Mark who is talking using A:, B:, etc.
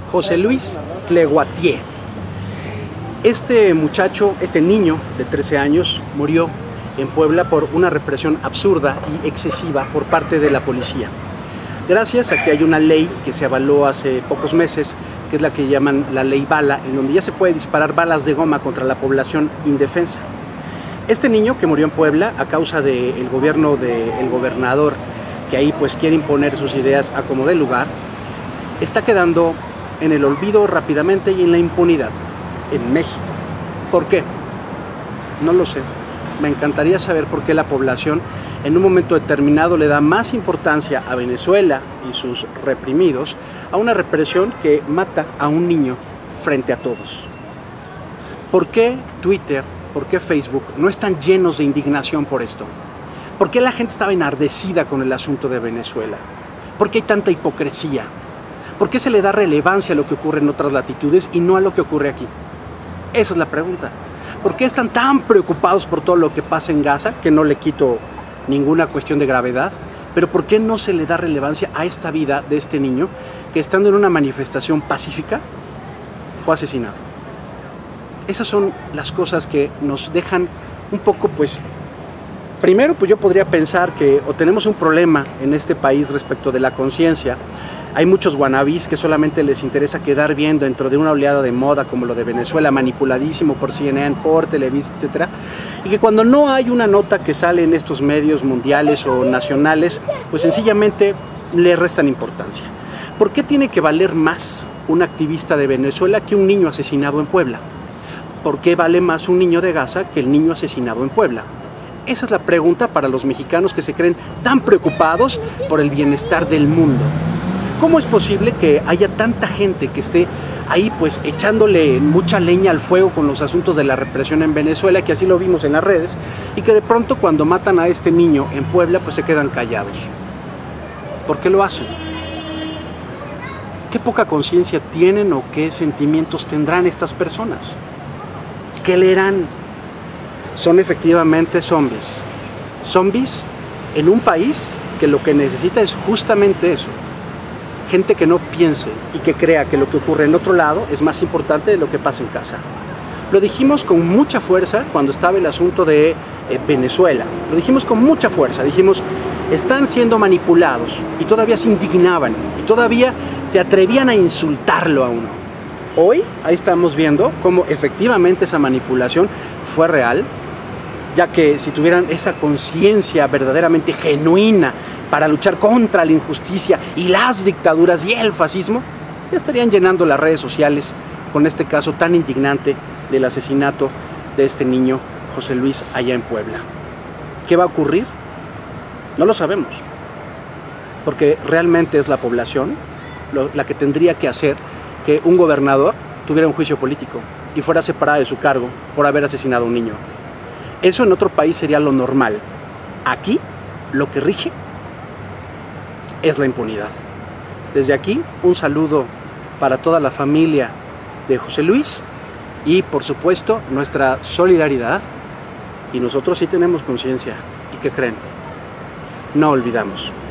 A: José Luis Tleguatier. Este muchacho, este niño de 13 años, murió en Puebla por una represión absurda y excesiva por parte de la policía. Gracias a que hay una ley que se avaló hace pocos meses, que es la que llaman la ley bala, en donde ya se puede disparar balas de goma contra la población indefensa. Este niño que murió en Puebla a causa del gobierno del gobernador, que ahí pues quiere imponer sus ideas a como dé lugar, está quedando en el olvido rápidamente y en la impunidad en México. ¿Por qué? No lo sé. Me encantaría saber por qué la población en un momento determinado le da más importancia a Venezuela y sus reprimidos a una represión que mata a un niño frente a todos. ¿Por qué Twitter, por qué Facebook no están llenos de indignación por esto? ¿Por qué la gente estaba enardecida con el asunto de Venezuela? ¿Por qué hay tanta hipocresía? ¿Por qué se le da relevancia a lo que ocurre en otras latitudes y no a lo que ocurre aquí? Esa es la pregunta. ¿Por qué están tan preocupados por todo lo que pasa en Gaza, que no le quito ninguna cuestión de gravedad? Pero ¿por qué no se le da relevancia a esta vida de este niño que, estando en una manifestación pacífica, fue asesinado? Esas son las cosas que nos dejan un poco, pues, primero, pues yo podría pensar que o tenemos un problema en este país respecto de la conciencia. Hay muchos wannabes que solamente les interesa quedar bien dentro de una oleada de moda como lo de Venezuela, manipuladísimo por CNN, por Televisa, etc. Y que cuando no hay una nota que sale en estos medios mundiales o nacionales, pues sencillamente le restan importancia. ¿Por qué tiene que valer más un activista de Venezuela que un niño asesinado en Puebla? ¿Por qué vale más un niño de Gaza que el niño asesinado en Puebla? Esa es la pregunta para los mexicanos que se creen tan preocupados por el bienestar del mundo. ¿Cómo es posible que haya tanta gente que esté ahí pues echándole mucha leña al fuego con los asuntos de la represión en Venezuela, que así lo vimos en las redes, y que de pronto cuando matan a este niño en Puebla pues se quedan callados? ¿Por qué lo hacen? ¿Qué poca conciencia tienen o qué sentimientos tendrán estas personas? ¿Qué leerán? Son efectivamente zombies. Zombies en un país que lo que necesita es justamente eso. Gente que no piense y que crea que lo que ocurre en otro lado es más importante de lo que pasa en casa. Lo dijimos con mucha fuerza cuando estaba el asunto de Venezuela. Lo dijimos con mucha fuerza. Dijimos, están siendo manipulados, y todavía se indignaban y todavía se atrevían a insultarlo a uno. Hoy ahí estamos viendo cómo efectivamente esa manipulación fue real, ya que si tuvieran esa conciencia verdaderamente genuina para luchar contra la injusticia y las dictaduras y el fascismo, ya estarían llenando las redes sociales con este caso tan indignante del asesinato de este niño José Luis allá en Puebla. ¿Qué va a ocurrir? No lo sabemos, porque realmente es la población la que tendría que hacer que un gobernador tuviera un juicio político y fuera separada de su cargo por haber asesinado a un niño. Eso en otro país sería lo normal. Aquí, lo que rige es la impunidad. Desde aquí, un saludo para toda la familia de José Luis y, por supuesto, nuestra solidaridad. Y nosotros sí tenemos conciencia. ¿Y qué creen? No olvidamos.